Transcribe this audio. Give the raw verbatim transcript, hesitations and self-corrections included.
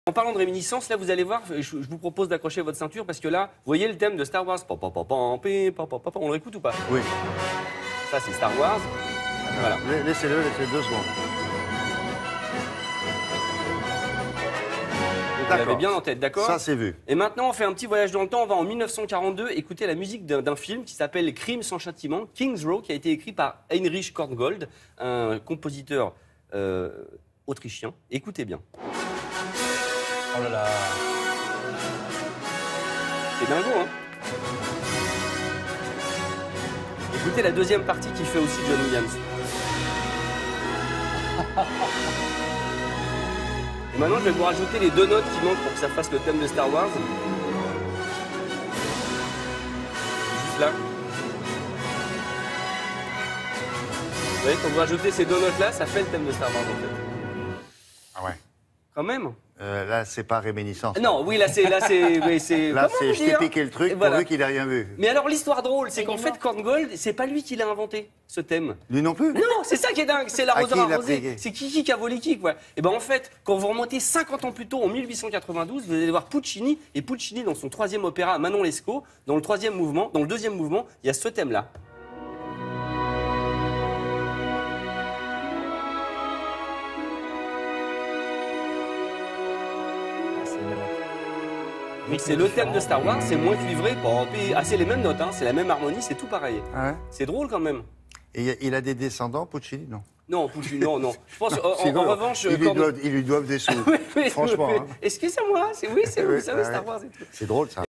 En parlant de réminiscence, là, vous allez voir, je, je vous propose d'accrocher votre ceinture parce que là, vous voyez le thème de Star Wars. Pa, pa, pa, pa, pi, pa, pa, pa, pa. On le réécoute ou pas? Oui. Ça, c'est Star Wars. Voilà. Laissez-le, laissez deux secondes. Vous l'avez bien en tête, d'accord? Ça, c'est vu. Et maintenant, on fait un petit voyage dans le temps. On va en mille neuf cent quarante-deux écouter la musique d'un d'un film qui s'appelle Crime sans châtiment, King's Row, qui a été écrit par Heinrich Korngold, un compositeur euh, autrichien. Écoutez bien. Oh là là. C'est dingo, hein? Écoutez la deuxième partie qui fait aussi John Williams. Et maintenant, je vais vous rajouter les deux notes qui manquent pour que ça fasse le thème de Star Wars. Juste là. Vous voyez, quand vous rajoutez ces deux notes-là, ça fait le thème de Star Wars, en fait. Ah ouais. Quand même. Euh, là, c'est pas réminiscence. Non, oui, là, c'est... Là, c'est, oui, c'est, là, comment c'est vous je t'ai dire piqué le truc Voilà. pourvu qu'il n'ait rien vu. Mais alors, l'histoire drôle, c'est Il qu'en est fait, mort. Korngold, c'est pas lui qui l'a inventé, ce thème. Lui non plus. Non, c'est ça qui est dingue, c'est À l'arroseur qui il l'a arrosé. payé? C'est Kiki qui a volé qui, quoi. Et ben en fait, quand vous remontez cinquante ans plus tôt, en mille huit cent quatre-vingt-douze, vous allez voir Puccini, et Puccini, dans son troisième opéra, Manon Lescaut, dans le troisième mouvement, dans le deuxième mouvement, il y a ce thème-là. Donc c'est le thème de Star Wars, c'est moins cuivré, bon, puis- ah, c'est les mêmes notes, hein, c'est la même harmonie, c'est tout pareil. Ah ouais. C'est drôle quand même. Et il y a- il a des descendants, Puccini? Non. Non, Puccini, non, non. Je pense, en, C'est en- en drôle. revanche... Ils lui, Korn- doivent, ils lui doivent des sous. Oui, oui, Franchement. oui. hein. Excusez-moi, c'est oui, c'est vous Oui, savez, ouais. Star Wars et tout. C'est drôle, ça.